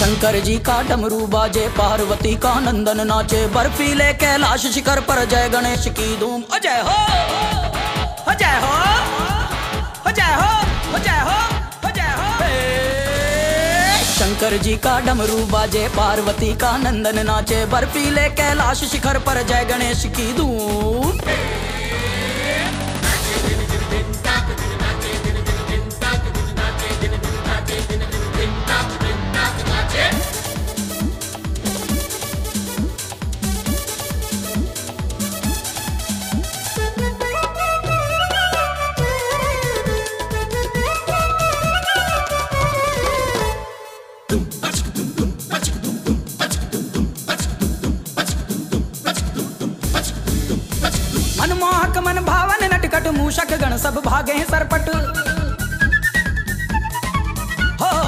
शंकर जी का डमरू बाजे, पार्वती का नंदन नाचे, बर्फीले कैलाश शिखर पर जय गणेश की धूम। अजय हो, अजय हो, अजय हो, अजय हो, अजय हो। शंकर जी का डमरू बाजे, पार्वती का नंदन नाचे, बर्फीले कैलाश शिखर पर जय गणेश की धूम। मनमोहक मन भावन नटखट, मूषक गण सब भागे सरपट।